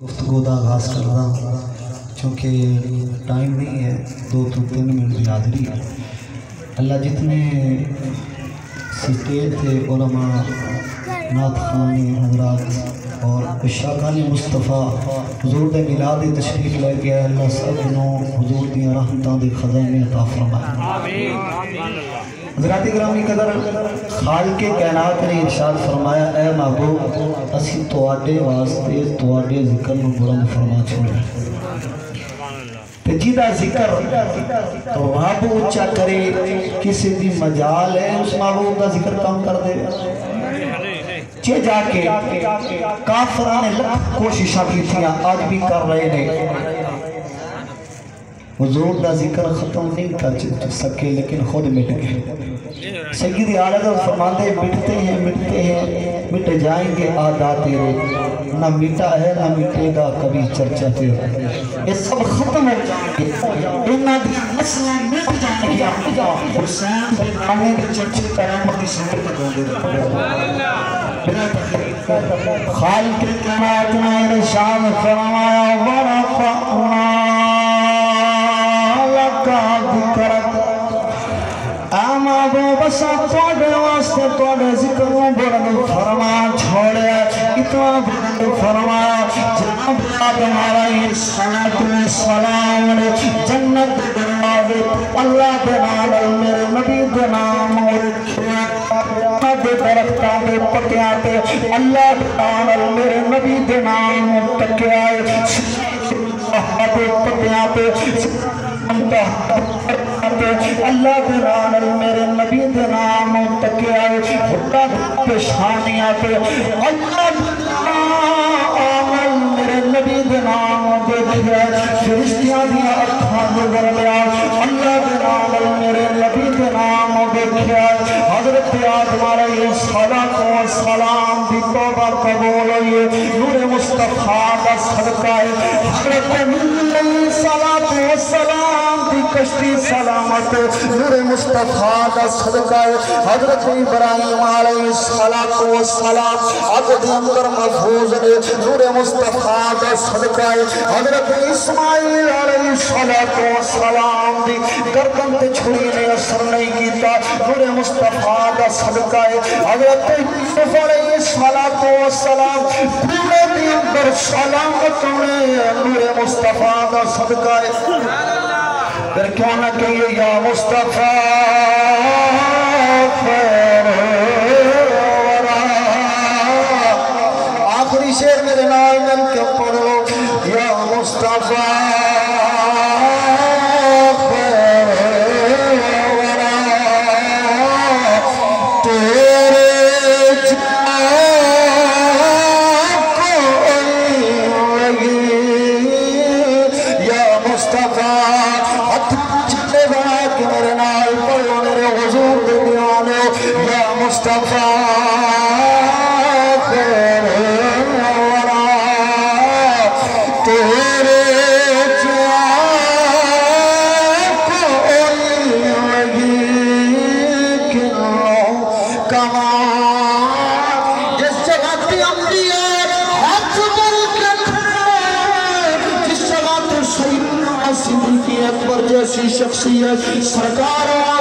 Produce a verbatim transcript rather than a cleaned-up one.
گفتگو کا آغاز کر رہا ہوں چونکہ ٹائم نہیں ہے، دو تو تین منٹ کی حاضری ہے۔ اللہ جتنے سٹیج تھے علماء، نعت خوانی حضرات اور اشاقان مصطفیٰ حضور دے میلاد تشریف لے کے اللہ سب نو حضور دی رحمتاں دے خزانے عطا فرمائے۔ حضرات گرامی قدر، خالق کائنات نے ارشاد فرمایا، اے محبوب اسی تواڈے واسطے تواڈے ذکر نو بلند فرما چھوڑے تے جیدہ ذکر رب اونچا کرے کسی دی مجال ہے اس محبوب دا ذکر کم کر دے چے جا کے کافران لکھ کوششاں کی تھیاں آج بھی کر رہے نے، حضور دا ذکر ختم نہیں کر سکے لیکن خود مٹ گئے۔ سید اعلیٰ فرماتے ہیں مٹتے ہیں مٹتے ہیں مٹ جائیں گے عادات تیرے، نہ مٹا ہے نہ مٹے گا کبھی چرچا تیرے، یہ سب ختم ہو جائیں گے، انہاں دی نسلیں مٹ جائیں گے، حسین بلکانے کے چرچے قیامت کی سمر تک ہوں گے۔ خالق کائنات نے ارشاد فرمایا، وَرَفَعْنَا بسا توڑے واسطے توڑے ذکروں بلند فرما چھوڑے، اتنا بلند فرما جناب آدم علیہ السلام نے جنت دروازے اللہ دے نام میرے نبی دے نام اور دے درختاں دے پتیاں تے اللہ دے نام میرے نبی دے نام تکے آئے دے پتیاں تے اللہ دے نام میرے نبی دے نام تکے آئے خدا پیشانیاں تے اللہ دے نام میرے نبی دے نام دے دیا فرشتیاں دیا اکھاں گزر لیا اللہ دے نام میرے نبی دے نام دے دیا حضرت آدم علیہ السلام دی توبہ قبول ہوئی نور مصطفیٰ کا صدقہ ہے حضرت علیہ السلام دی کشتی سلامت نور مصطفیٰ کا صدقہ ہے حضرت ابراہیم علیہ السلام عقد اندر محفوظ ہے نور مصطفیٰ کا صدقہ ہے حضرت اسماعیل علیہ السلام دی گردن تے چھری نے اثر نہیں کیتا نور مصطفیٰ کا صدقہ ہے حضرت یوسف علیہ السلام پورے دی اندر سلامت نے نور مصطفیٰ کا صدقہ ہے۔ پھر کیوں نہ کہیے یا مصطفیٰ خیر ورا، آخری شعر میرے نال مل کے پڑھ لو، یا مصطفیٰ شخصیت سرکار